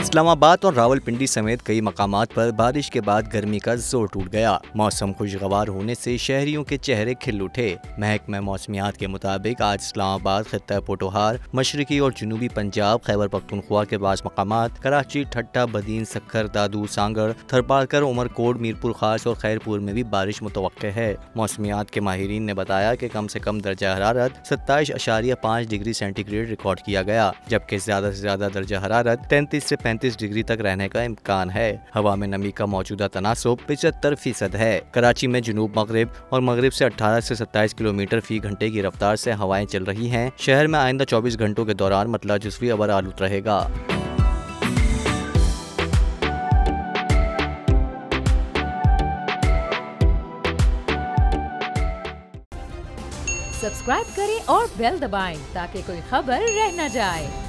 इस्लामाबाद और रावलपिंडी समेत कई मकामात पर बारिश के बाद गर्मी का जोर टूट गया। मौसम खुशगवार होने से शहरियों के चेहरे खिल उठे। महकमा मौसमियात के मुताबिक आज इस्लामाबाद, खित्ता पोटोहार, मशरकी और जनूबी पंजाब, खैबर पख्तूनख्वा के बाद मकामात, कराची, ठट्टा, बदीन, सक्खर, दादू, सांगड़, थरपारकर, उमरकोट, मीरपुर खास और खैरपुर में भी बारिश मुतवक्के है। मौसमियात के माहिरीन ने बताया कि कम से कम दर्जा हरारत 27.5 डिग्री सेंटीग्रेड रिकॉर्ड किया गया, जबकि ज्यादा से ज्यादा दर्जा हरारत 33 से 35 डिग्री तक रहने का इम्कान है। हवा में नमी का मौजूदा तनासुब 75% है। कराची में जुनूब मगरिब और मगरिब से 18 से 27 किलोमीटर फी घंटे की रफ्तार से हवाएं चल रही हैं। शहर में आइंदा 24 घंटों के दौरान मतला जुज़वी अबर आलूद रहेगा। सब्सक्राइब करें और बेल दबाएं ताकि कोई खबर रह न जाए।